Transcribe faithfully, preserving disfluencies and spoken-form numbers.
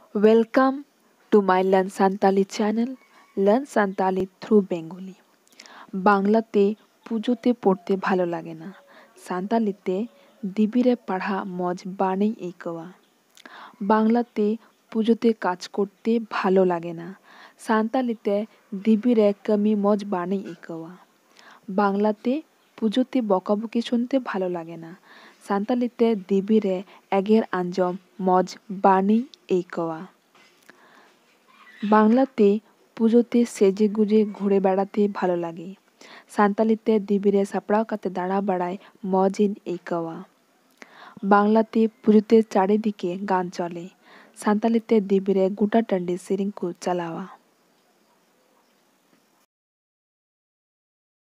Welcome to my Learn Santali channel, Learn Santali through Bengali. বাংলাতে পুজোতে পড়তে ভালো লাগে না, সান্তালিতে দিবিরে পড়া মজ বানেই একওয়া। বাংলাতে পুজোতে কাজ করতে ভালো লাগে না, সান্তালিতে দিবিরে কমি মজ বানেই একওয়া। বাংলাতে পুজোতে বকাবকি শুনতে ভালো লাগে না, সান্তালিতে দিবিরে এগের আঞ্জম মজ বানেই একওয়া। বাংলাতে পুজোতে সেজে গুজে ঘুরে বেড়াতে ভালো লাগে, সান্তালিতে দিবিরে সাপড়াও কাতে দাঁড়া বাড়ায় মজিন একওয়া। বাংলাতে পুজোতে চারিদিকে গান চলে, সান্তালিতে দিবিরে গোটা টান্ডি সিরিংকু চালাওয়া।